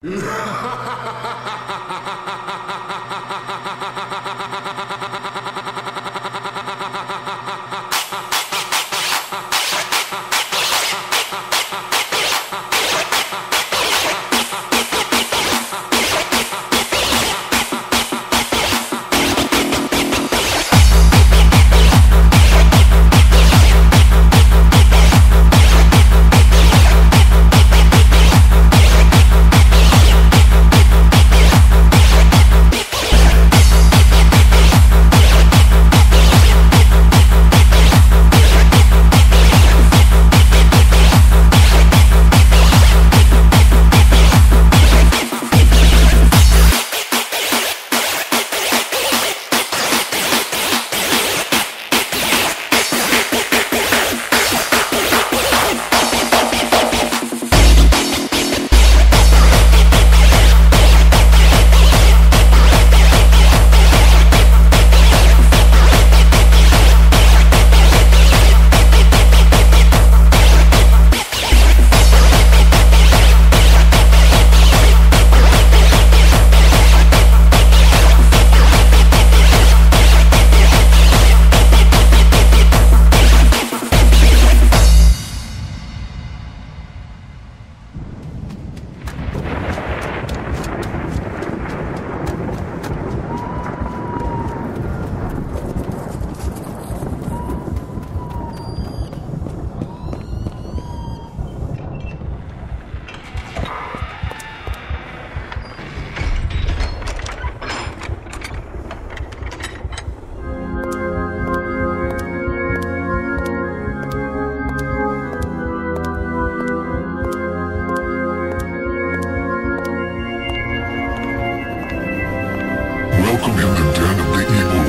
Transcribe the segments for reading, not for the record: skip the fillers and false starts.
Welcome in the den of the evil,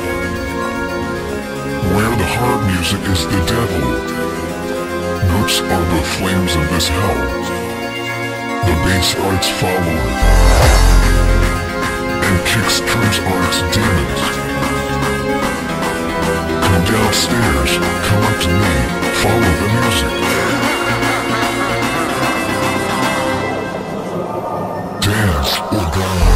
where the hard music is the devil. Notes are the flames of this hell. The bass are its follower, and kicks drums are its demons. Come downstairs, come up to me, follow the music. Dance or die.